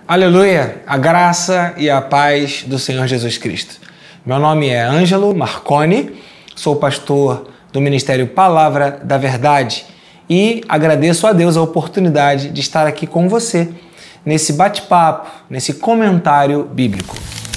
Aleluia! A graça e a paz do Senhor Jesus Cristo. Meu nome é Ângelo Marconi, sou pastor do Ministério Palavra da Verdade e agradeço a Deus a oportunidade de estar aqui com você nesse bate-papo, nesse comentário bíblico.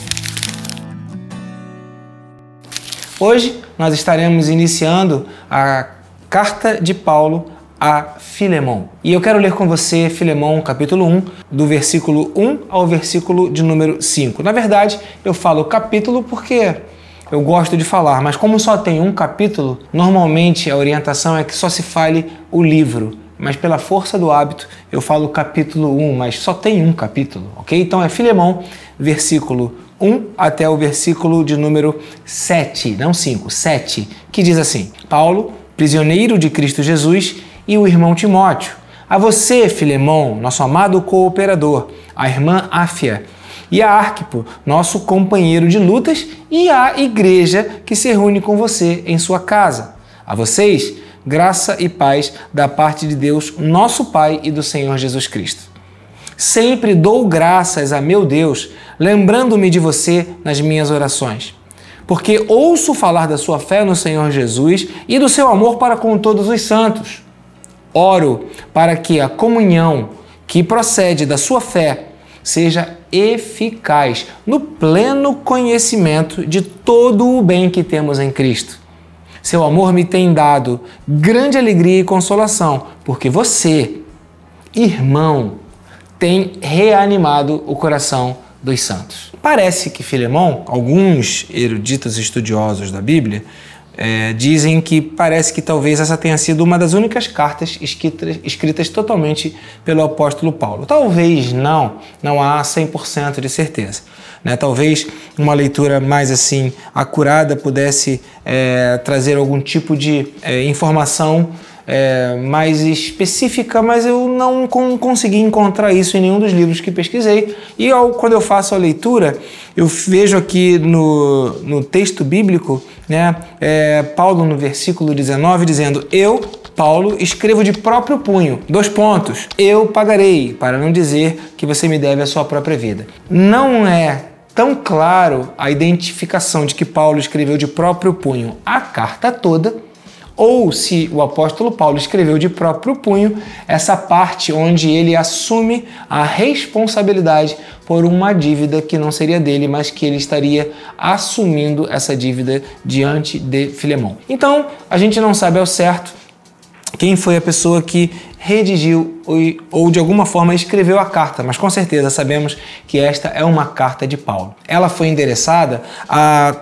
Hoje nós estaremos iniciando a carta de Paulo a Filemon. E eu quero ler com você Filemon, capítulo 1, do versículo 1 ao versículo de número 5. Na verdade, eu falo capítulo porque eu gosto de falar, mas como só tem um capítulo, normalmente a orientação é que só se fale o livro. Mas pela força do hábito, eu falo capítulo 1, mas só tem um capítulo, ok? Então é Filemon, versículo 1 até o versículo de número 7, não 5, 7, que diz assim: Paulo, prisioneiro de Cristo Jesus, e o irmão Timóteo, a você, Filemon, nosso amado cooperador, a irmã Áfia, e a Arquipo, nosso companheiro de lutas, e a igreja que se reúne com você em sua casa. A vocês, graça e paz da parte de Deus, nosso Pai, e do Senhor Jesus Cristo. Sempre dou graças a meu Deus, lembrando-me de você nas minhas orações, porque ouço falar da sua fé no Senhor Jesus e do seu amor para com todos os santos. Oro para que a comunhão que procede da sua fé seja eficaz no pleno conhecimento de todo o bem que temos em Cristo. Seu amor me tem dado grande alegria e consolação, porque você, irmão, tem reanimado o coração dos santos. Parece que Filemon, alguns eruditos estudiosos da Bíblia, dizem que parece que talvez essa tenha sido uma das únicas cartas escritas totalmente pelo apóstolo Paulo. Talvez não há 100% de certeza. Talvez uma leitura mais assim acurada pudesse trazer algum tipo de informação mais específica, mas eu não consegui encontrar isso em nenhum dos livros que pesquisei. E quando eu faço a leitura, eu vejo aqui no texto bíblico, Paulo no versículo 19 dizendo: eu, Paulo, escrevo de próprio punho, : eu pagarei, para não dizer que você me deve a sua própria vida. Não é tão claro a identificação de que Paulo escreveu de próprio punho a carta toda, ou se o apóstolo Paulo escreveu de próprio punho essa parte onde ele assume a responsabilidade por uma dívida que não seria dele, mas que ele estaria assumindo essa dívida diante de Filemon. Então, a gente não sabe ao certo quem foi a pessoa que redigiu ou de alguma forma escreveu a carta, mas com certeza sabemos que esta é uma carta de Paulo. Ela foi endereçada a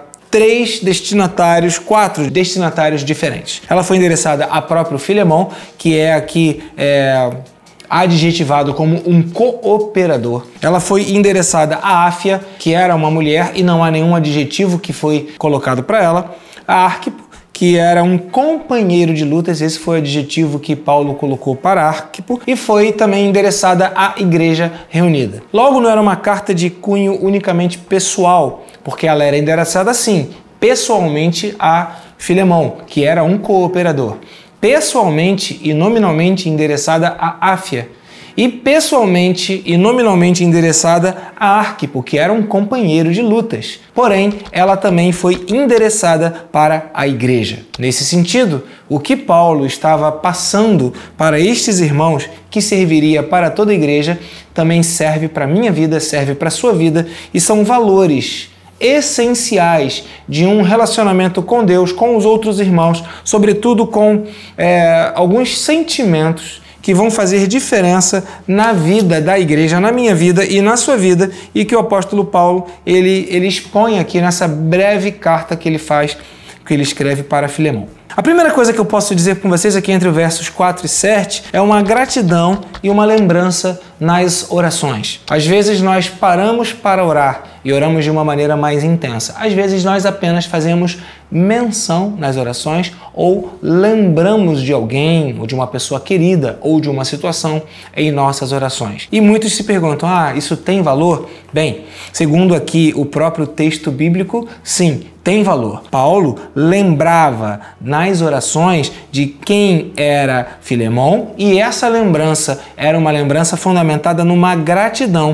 4 destinatários diferentes. Ela foi endereçada a próprio Filemon, que é aqui adjetivado como um cooperador. Ela foi endereçada a Áfia, que era uma mulher e não há nenhum adjetivo que foi colocado para ela. A Arquipo, que era um companheiro de lutas, esse foi o adjetivo que Paulo colocou para Arquipo, e foi também endereçada à igreja reunida. Logo, não era uma carta de cunho unicamente pessoal, porque ela era endereçada assim, pessoalmente a Filemon, que era um cooperador, pessoalmente e nominalmente endereçada a Áfia, e pessoalmente e nominalmente endereçada a Arquipo, que era um companheiro de lutas. Porém, ela também foi endereçada para a igreja. Nesse sentido, o que Paulo estava passando para estes irmãos, que serviria para toda a igreja, também serve para a minha vida, serve para a sua vida, e são valores essenciais de um relacionamento com Deus, com os outros irmãos, sobretudo com alguns sentimentos que vão fazer diferença na vida da igreja, na minha vida e na sua vida, e que o apóstolo Paulo ele expõe aqui nessa breve carta que ele faz, que ele escreve para Filemon. A primeira coisa que eu posso dizer com vocês aqui entre os versos 4 e 7 é uma gratidão e uma lembrança nas orações. Às vezes nós paramos para orar e oramos de uma maneira mais intensa. Às vezes nós apenas fazemos menção nas orações ou lembramos de alguém, ou de uma pessoa querida, ou de uma situação em nossas orações. E muitos se perguntam: isso tem valor? Bem, segundo aqui o próprio texto bíblico, sim, tem valor. Paulo lembrava nas orações de quem era Filemon, e essa lembrança era uma lembrança fundamentada numa gratidão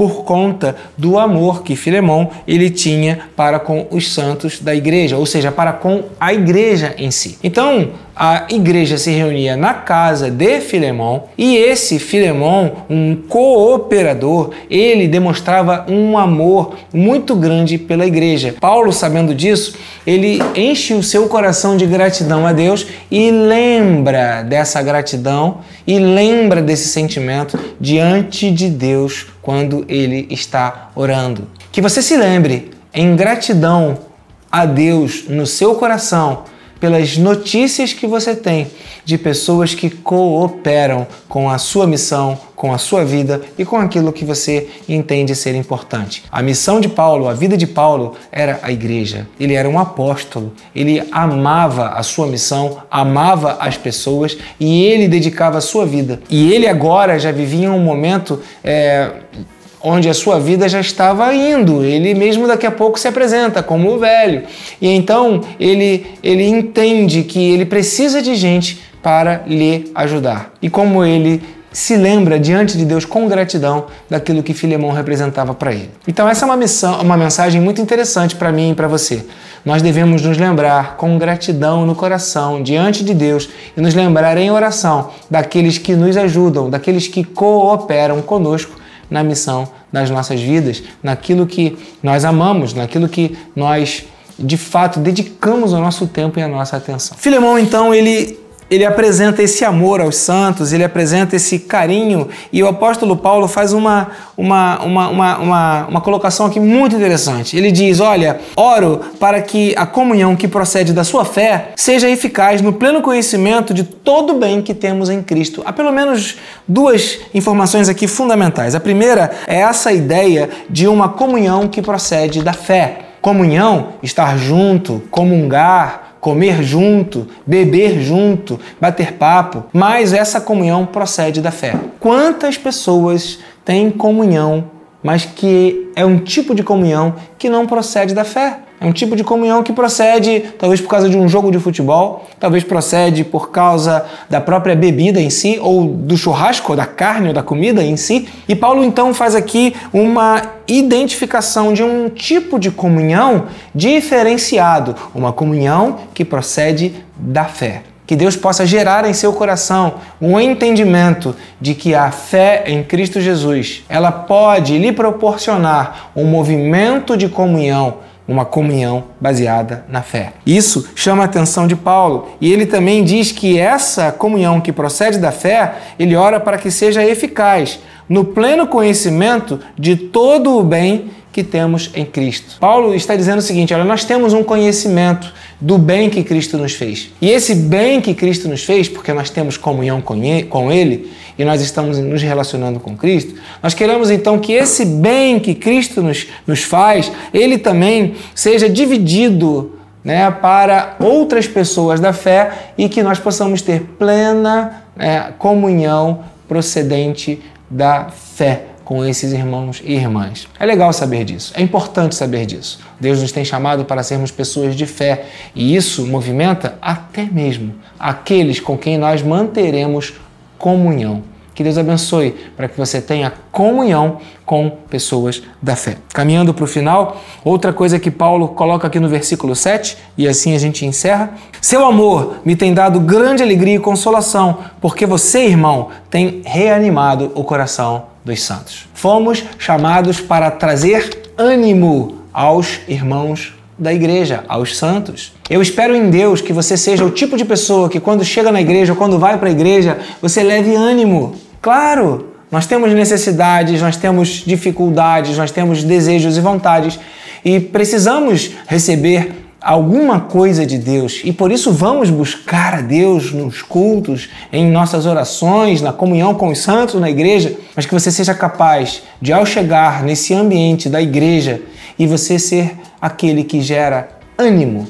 por conta do amor que Filemão ele tinha para com os santos da igreja, ou seja, para com a igreja em si. Então, a igreja se reunia na casa de Filemão e esse Filemão, um cooperador, ele demonstrava um amor muito grande pela igreja. Paulo, sabendo disso, ele enche o seu coração de gratidão a Deus e lembra dessa gratidão e lembra desse sentimento diante de Deus quando ele está orando. Que você se lembre em gratidão a Deus no seu coração pelas notícias que você tem de pessoas que cooperam com a sua missão, com a sua vida e com aquilo que você entende ser importante. A missão de Paulo, a vida de Paulo era a igreja. Ele era um apóstolo, ele amava a sua missão, amava as pessoas e ele dedicava a sua vida. E ele agora já vivia um momento onde a sua vida já estava indo. Ele mesmo daqui a pouco se apresenta como o velho. E então ele entende que ele precisa de gente para lhe ajudar. E como ele se lembra diante de Deus com gratidão daquilo que Filemão representava para ele. Então essa é uma mensagem muito interessante para mim e para você. Nós devemos nos lembrar com gratidão no coração diante de Deus e nos lembrar em oração daqueles que nos ajudam, daqueles que cooperam conosco na missão das nossas vidas, naquilo que nós amamos, naquilo que nós, de fato, dedicamos o nosso tempo e a nossa atenção. Filemão, então, ele apresenta esse amor aos santos, ele apresenta esse carinho e o apóstolo Paulo faz uma colocação aqui muito interessante. Ele diz, olha, oro para que a comunhão que procede da sua fé seja eficaz no pleno conhecimento de todo o bem que temos em Cristo. Há pelo menos duas informações aqui fundamentais. A primeira é essa ideia de uma comunhão que procede da fé. Comunhão, estar junto, comungar, comer junto, beber junto, bater papo, mas essa comunhão procede da fé. Quantas pessoas têm comunhão, mas que é um tipo de comunhão que não procede da fé? É um tipo de comunhão que procede, talvez por causa de um jogo de futebol, talvez procede por causa da própria bebida em si, ou do churrasco, ou da carne, ou da comida em si. E Paulo então faz aqui uma identificação de um tipo de comunhão diferenciado, uma comunhão que procede da fé. Que Deus possa gerar em seu coração um entendimento de que a fé em Cristo Jesus, ela pode lhe proporcionar um movimento de comunhão, uma comunhão baseada na fé. Isso chama a atenção de Paulo e ele também diz que essa comunhão que procede da fé, ele ora para que seja eficaz no pleno conhecimento de todo o bem que temos em Cristo. Paulo está dizendo o seguinte, olha, nós temos um conhecimento do bem que Cristo nos fez. E esse bem que Cristo nos fez, porque nós temos comunhão com Ele e nós estamos nos relacionando com Cristo, nós queremos então que esse bem que Cristo nos faz, Ele também seja dividido, né, para outras pessoas da fé e que nós possamos ter plena comunhão procedente da fé com esses irmãos e irmãs. É legal saber disso, é importante saber disso. Deus nos tem chamado para sermos pessoas de fé e isso movimenta até mesmo aqueles com quem nós manteremos comunhão. Que Deus abençoe para que você tenha comunhão com pessoas da fé. Caminhando para o final, outra coisa que Paulo coloca aqui no versículo 7, e assim a gente encerra. Seu amor me tem dado grande alegria e consolação, porque você, irmão, tem reanimado o coração dos santos. Fomos chamados para trazer ânimo aos irmãos da igreja, aos santos. Eu espero em Deus que você seja o tipo de pessoa que quando chega na igreja ou quando vai para a igreja, você leve ânimo. Claro, nós temos necessidades, nós temos dificuldades, nós temos desejos e vontades e precisamos receber alguma coisa de Deus e por isso vamos buscar a Deus nos cultos, em nossas orações, na comunhão com os santos na igreja, mas que você seja capaz de, ao chegar nesse ambiente da igreja, e você ser aquele que gera ânimo,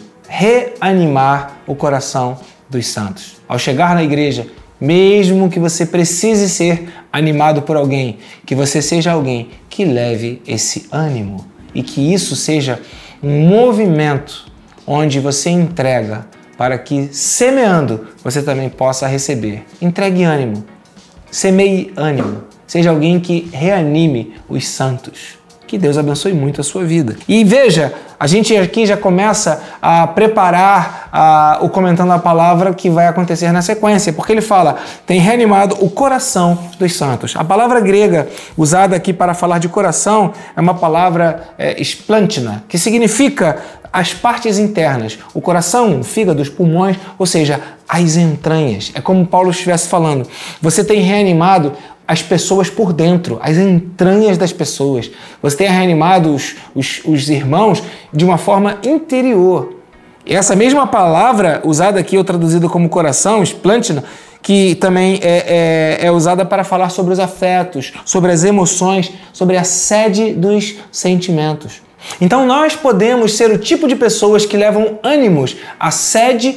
reanimar o coração dos santos. Ao chegar na igreja, mesmo que você precise ser animado por alguém, que você seja alguém que leve esse ânimo e que isso seja um movimento onde você entrega para que, semeando, você também possa receber. Entregue ânimo, semeie ânimo, seja alguém que reanime os santos. Que Deus abençoe muito a sua vida. E veja, a gente aqui já começa a preparar o Comentando a Palavra que vai acontecer na sequência, porque ele fala, tem reanimado o coração dos santos. A palavra grega usada aqui para falar de coração é uma palavra splanchna, que significa as partes internas, o coração, o fígado, os pulmões, ou seja, as entranhas. É como Paulo estivesse falando, você tem reanimado as pessoas por dentro, as entranhas das pessoas. Você tem reanimado os irmãos de uma forma interior. E essa mesma palavra usada aqui, ou traduzida como coração, splanchna, que também é usada para falar sobre os afetos, sobre as emoções, sobre a sede dos sentimentos. Então nós podemos ser o tipo de pessoas que levam ânimo à sede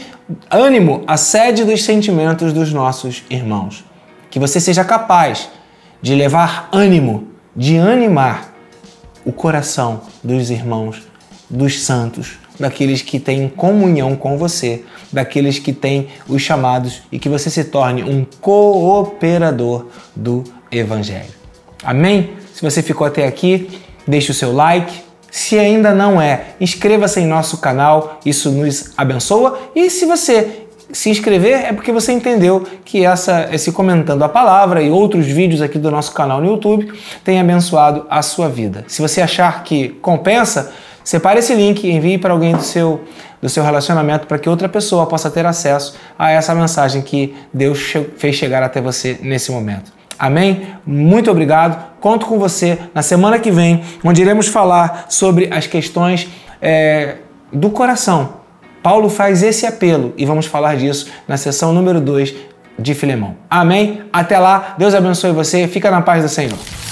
dos sentimentos dos nossos irmãos. Que você seja capaz de levar ânimo, de animar o coração dos irmãos, dos santos, daqueles que têm comunhão com você, daqueles que têm os chamados e que você se torne um cooperador do Evangelho. Amém? Se você ficou até aqui, deixe o seu like. Se ainda não é, inscreva-se em nosso canal, isso nos abençoa. E se você se inscrever é porque você entendeu que esse Comentando a Palavra e outros vídeos aqui do nosso canal no YouTube tem abençoado a sua vida. Se você achar que compensa, separe esse link e envie para alguém do seu relacionamento para que outra pessoa possa ter acesso a essa mensagem que Deus fez chegar até você nesse momento. Amém? Muito obrigado. Conto com você na semana que vem, onde iremos falar sobre as questões do coração. Paulo faz esse apelo e vamos falar disso na sessão número 2 de Filemão. Amém? Até lá, Deus abençoe você, fica na paz do Senhor.